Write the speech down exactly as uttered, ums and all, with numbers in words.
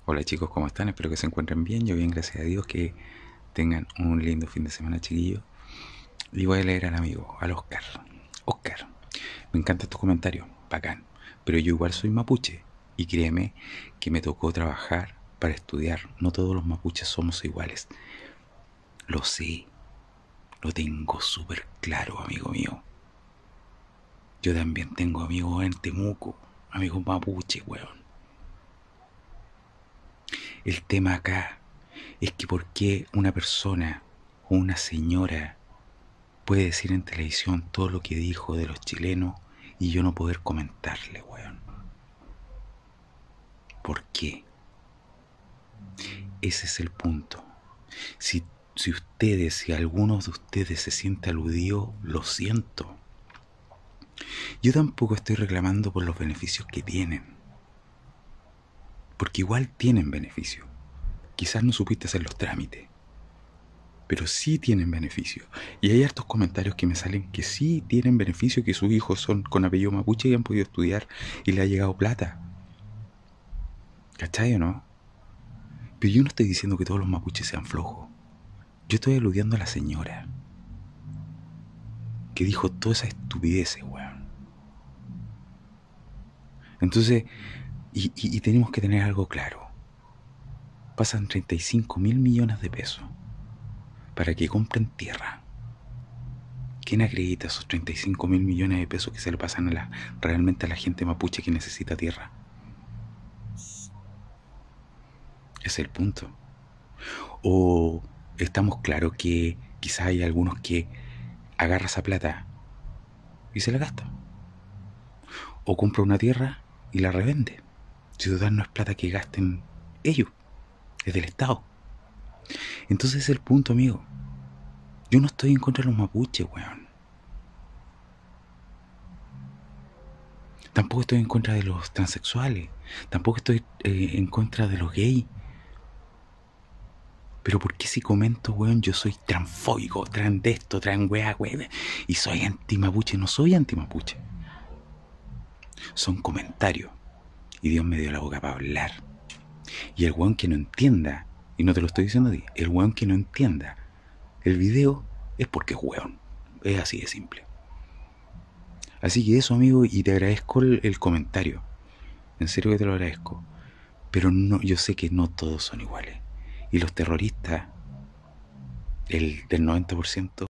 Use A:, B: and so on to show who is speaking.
A: Hola chicos, ¿cómo están? Espero que se encuentren bien. Yo bien, gracias a Dios, que tengan un lindo fin de semana, chiquillos. Y voy a leer al amigo, al Oscar. Oscar, me encanta tu comentario, bacán. Pero yo igual soy mapuche. Y créeme que me tocó trabajar para estudiar. No todos los mapuches somos iguales. Lo sé, lo tengo súper claro, amigo mío. Yo también tengo amigos en Temuco, amigos mapuche, weón. El tema acá es que por qué una persona o una señora puede decir en televisión todo lo que dijo de los chilenos y yo no poder comentarle, weón. ¿Por qué? Ese es el punto. Si, si ustedes, si algunos de ustedes se siente aludido, lo siento. Yo tampoco estoy reclamando por los beneficios que tienen. Porque igual tienen beneficios. Quizás no supiste hacer los trámites, pero sí tienen beneficio. Y hay hartos comentarios que me salen que sí tienen beneficio, que sus hijos son con apellido mapuche y han podido estudiar y le ha llegado plata. ¿Cachai o no? Pero yo no estoy diciendo que todos los mapuches sean flojos. Yo estoy aludiendo a la señora que dijo toda esa estupidez, weón. Entonces, y, y, y tenemos que tener algo claro. Pasan treinta y cinco mil millones de pesos para que compren tierra. ¿Quién acredita esos treinta y cinco mil millones de pesos que se le pasan a la, realmente a la gente mapuche que necesita tierra? Ese es el punto. O estamos claros que quizás hay algunos que agarran esa plata y se la gasta. O compra una tierra y la revende. Si total no es plata que gasten ellos, es del Estado. Entonces es el punto, amigo. Yo no estoy en contra de los mapuches, weón. Tampoco estoy en contra de los transexuales. Tampoco estoy eh, en contra de los gays. Pero ¿por qué si comento, weón, yo soy transfóbico, tran de esto, tran weá, weón, y soy anti-mapuche? No soy anti-mapuche. Son comentarios. Y Dios me dio la boca para hablar. Y el weón que no entienda, y no te lo estoy diciendo a ti, el weón que no entienda el video es porque es weón. Es así de simple. Así que eso, amigo, y te agradezco el, el comentario. En serio que te lo agradezco. Pero no, yo sé que no todos son iguales. Y los terroristas, el del noventa por ciento,